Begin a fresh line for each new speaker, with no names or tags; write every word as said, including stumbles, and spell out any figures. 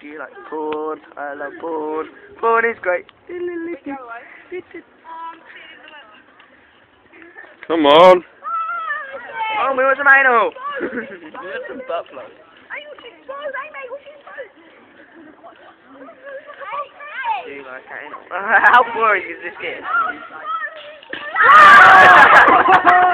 Do you like porn? I love porn. Porn is great.
Come on.
Oh, we want some anal. We want some butt plugs. Do you like anal? How boring is this game?